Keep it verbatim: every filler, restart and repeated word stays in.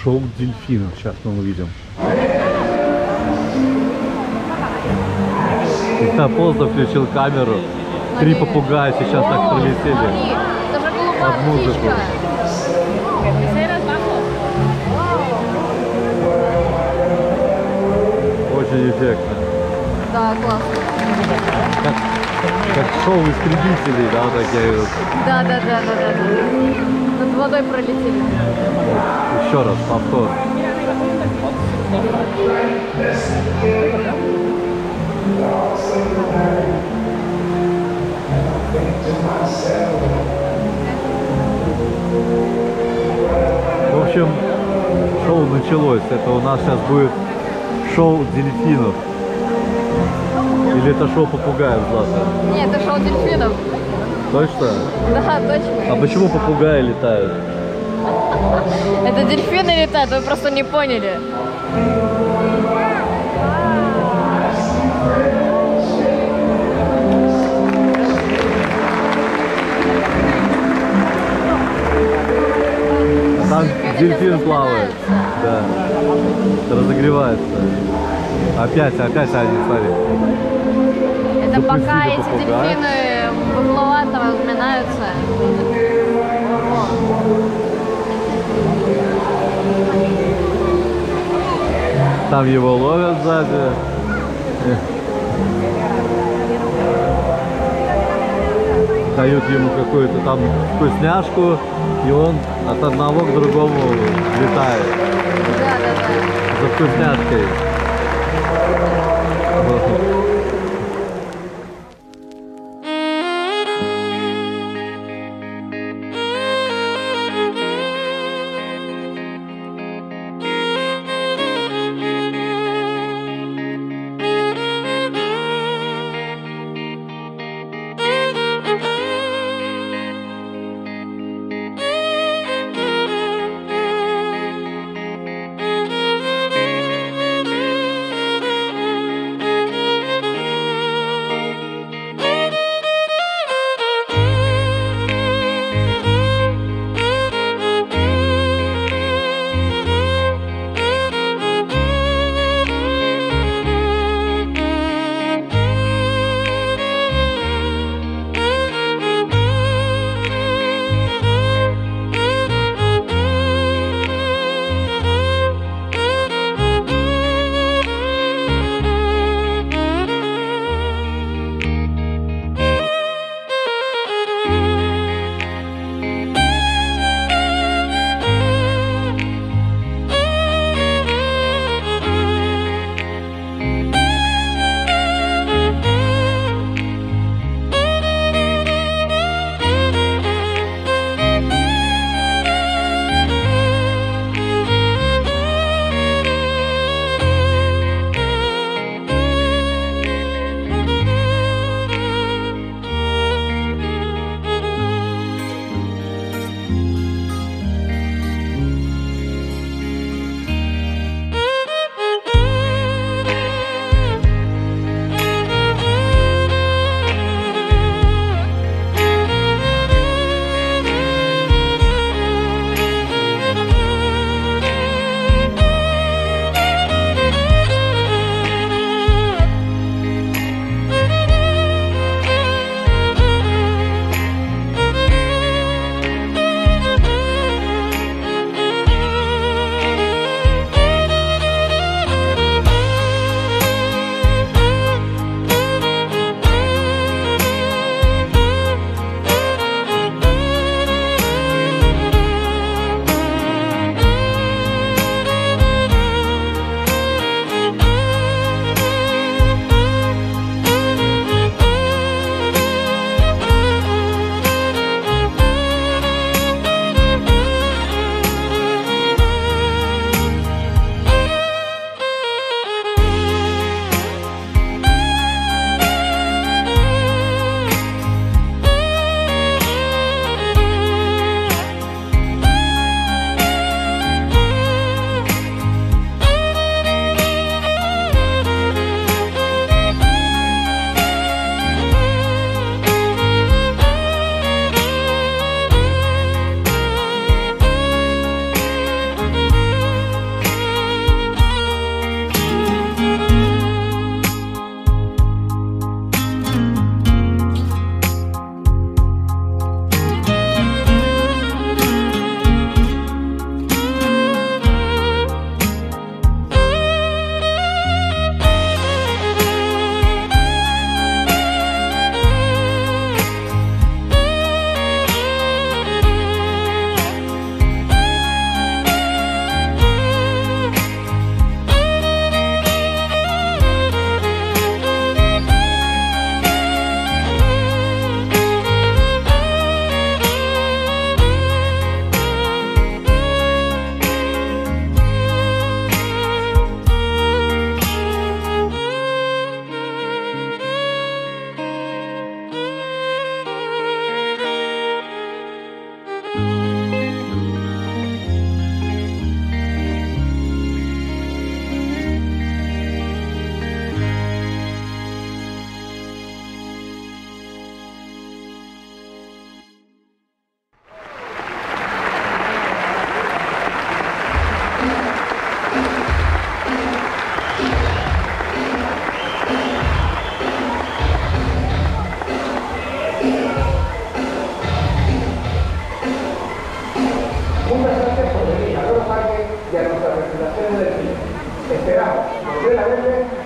Шоу дельфинов. Сейчас мы увидим. Я поздно включил камеру. Три попугая сейчас так пролетели. Под музыку. Очень эффектно. Да, классно. Как, как шоу истребителей, да, вот такие вот. Да, да, да, да, да, да. Над водой пролетели. Еще раз, повтор. В общем, шоу началось. Это у нас сейчас будет шоу дельфинов. Или это шоу попугаев, Злата? Нет, это шоу дельфинов. Точно? Да, точно. А почему попугаи летают? Это дельфины летают, вы просто не поняли. Там дельфин плавает. Да. Разогревается. Опять, опять они, смотри. Это Запустили пока эти попугая. дельфины выплывают, там разминаются. Там его ловят сзади. Дают ему какую-то там вкусняшку, и он от одного к другому летает. Да, да, да. За вкусняшкой. Esperamos volver a verle